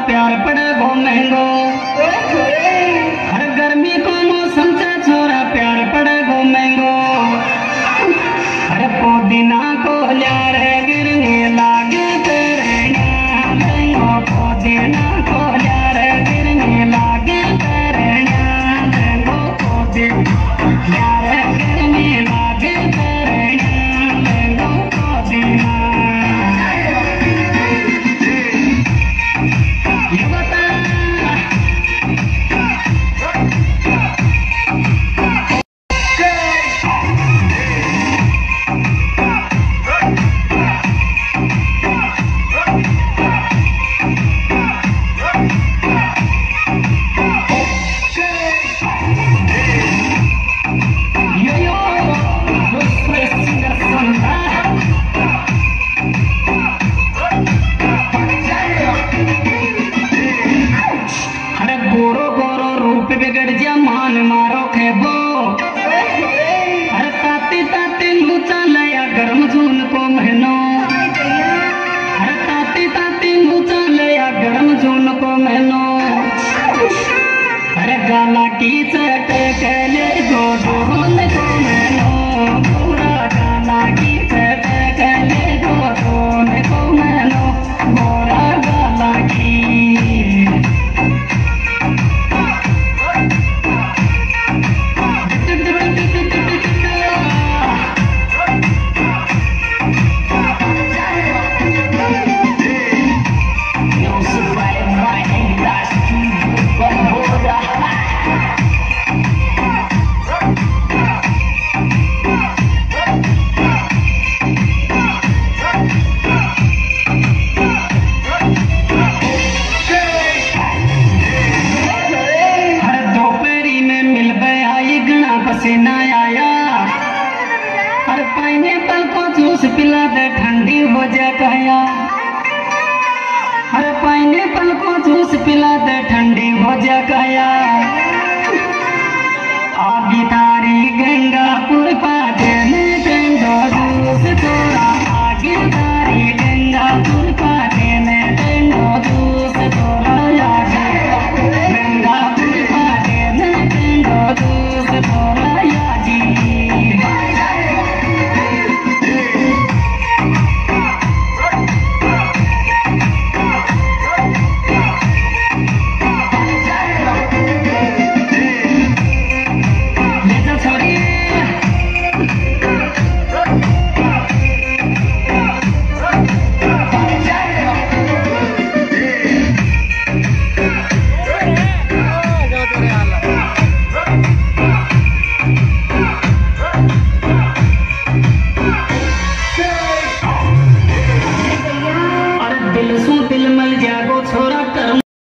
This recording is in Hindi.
प्यार पड़े घूमेंगो। हर गर्मी को मौसम से छोरा प्यार पड़े घूमेंगो। हर पुदीना को ल्यार गिरने लागे तेरे नाम लेंगो। पुदीना को ल्यार गिरने लागे तेरे नाम लेंगो। पुदीना ल्यार गिरने लागे तेरे नाम लेंगो। पुदीना ये बता बिगड़ जा मान मारो खेबो। अरे ताते ताते लूचा लया गर्म जून को महीनो। अरे ताते ताते लूचा लया गर्म जून को महीनो। अरे गाला की चटे कले गो ढोल को महीनो। पूरा गाला की चटे कले गो ढोल को महीनो। गोरा गाला की पसीना आया। हर पाइनएप्पल को जूस पिला दे ठंडी हो जा कहया। हर पाइनएप्पल को जूस पिला दे ठंडी हो जा कहया। आगे था